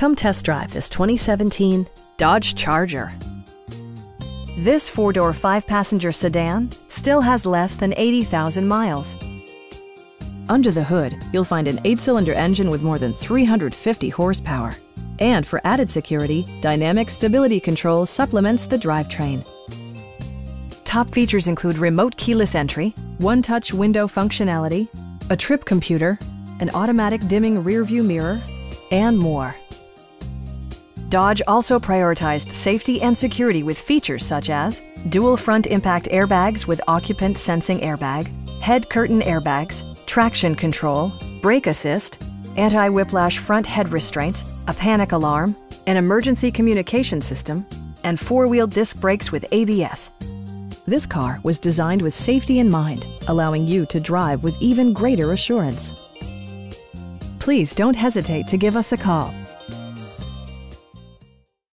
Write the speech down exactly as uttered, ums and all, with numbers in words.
Come test drive this twenty seventeen Dodge Charger. This four-door, five-passenger sedan still has less than eighty thousand miles. Under the hood, you'll find an eight-cylinder engine with more than three hundred fifty horsepower. And for added security, Dynamic Stability Control supplements the drivetrain. Top features include remote keyless entry, one-touch window functionality, a trip computer, an automatic dimming rearview mirror, and more. Dodge also prioritized safety and security with features such as dual front impact airbags with occupant sensing airbag, head curtain airbags, traction control, brake assist, anti-whiplash front head restraints, a panic alarm, an emergency communication system, and four-wheel disc brakes with A B S. This car was designed with safety in mind, allowing you to drive with even greater assurance. Please don't hesitate to give us a call.